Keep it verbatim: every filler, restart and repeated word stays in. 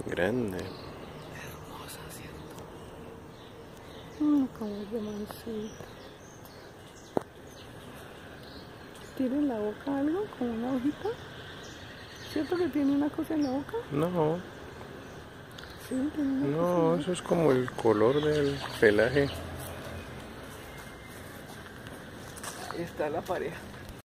Grande. Hermosa, ¿cierto? Mmm, como es de mansita. ¿Tiene en la boca algo? Como una hojita. ¿Cierto que tiene una cosa en la boca? No. Sí, tiene una cosa No, eso es como el color del pelaje. Ahí está la pareja.